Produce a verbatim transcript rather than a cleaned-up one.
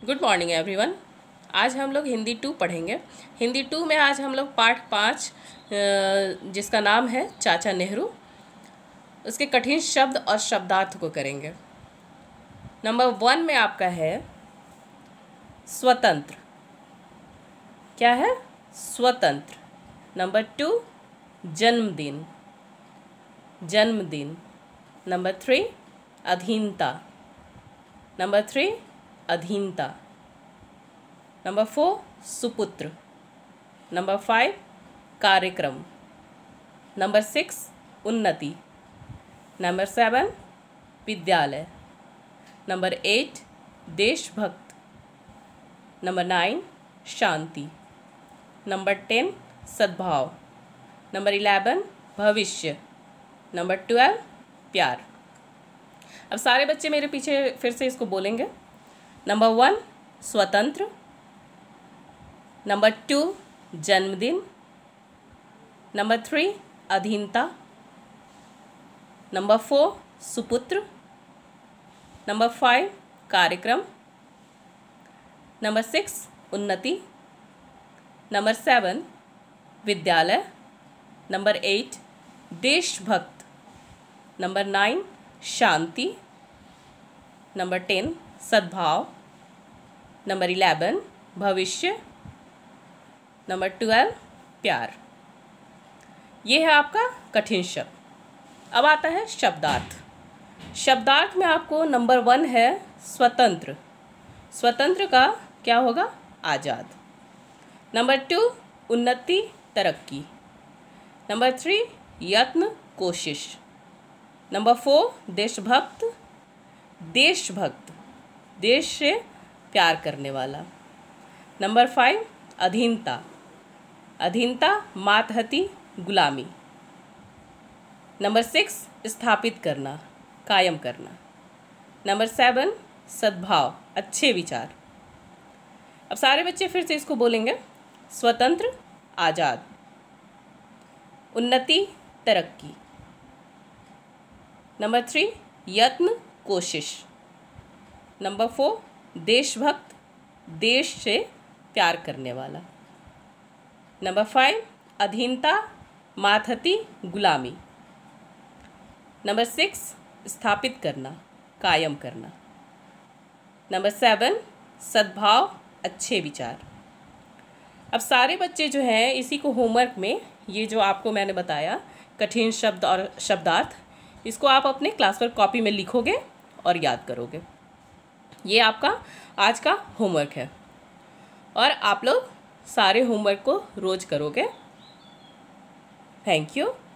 Good morning everyone. आज हम लोग हिंदी टू पढ़ेंगे। हिंदी टू में आज हम लोग पाठ पाँच जिसका नाम है चाचा नेहरू, उसके कठिन शब्द और शब्दार्थ को करेंगे। नंबर वन में आपका है स्वतंत्र। क्या है? स्वतंत्र। नंबर टू जन्मदिन, जन्मदिन। नंबर थ्री अधीनता, नंबर थ्री अधीनता। नंबर फोर सुपुत्र। नंबर फाइव कार्यक्रम। नंबर सिक्स उन्नति। नंबर सेवन विद्यालय। नंबर एट देशभक्त। नंबर नाइन शांति। नंबर टेन सद्भाव। नंबर इलेवन भविष्य। नंबर ट्वेल्व प्यार। अब सारे बच्चे मेरे पीछे फिर से इसको बोलेंगे। नंबर वन स्वतंत्र, नंबर टू जन्मदिन, नंबर थ्री अधीनता, नंबर फोर सुपुत्र, नंबर फाइव कार्यक्रम, नंबर सिक्स उन्नति, नंबर सेवन विद्यालय, नंबर एट देशभक्त, नंबर नाइन शांति, नंबर टेन सद्भाव, नंबर इलेवन भविष्य, नंबर ट्वेल्व प्यार। ये है आपका कठिन शब्द। अब आता है शब्दार्थ। शब्दार्थ में आपको नंबर वन है स्वतंत्र। स्वतंत्र का क्या होगा? आज़ाद। नंबर टू उन्नति तरक्की। नंबर थ्री यत्न कोशिश। नंबर फोर देशभक्त, देशभक्त देश से प्यार करने वाला। नंबर फाइव अधीनता, अधीनता मातहती गुलामी। नंबर सिक्स स्थापित करना, कायम करना। नंबर सेवन सद्भाव, अच्छे विचार। अब सारे बच्चे फिर से इसको बोलेंगे। स्वतंत्र आज़ाद, उन्नति तरक्की, नंबर थ्री यत्न कोशिश, नंबर फोर देशभक्त, देश से प्यार करने वाला। नंबर फाइव अधीनता मातहती गुलामी। नंबर सिक्स स्थापित करना, कायम करना। नंबर सेवन सद्भाव, अच्छे विचार। अब सारे बच्चे जो हैं इसी को होमवर्क में, ये जो आपको मैंने बताया कठिन शब्द और शब्दार्थ, इसको आप अपने क्लास वर्क कॉपी में लिखोगे और याद करोगे। ये आपका आज का होमवर्क है और आप लोग सारे होमवर्क को रोज़ करोगे। Thank you.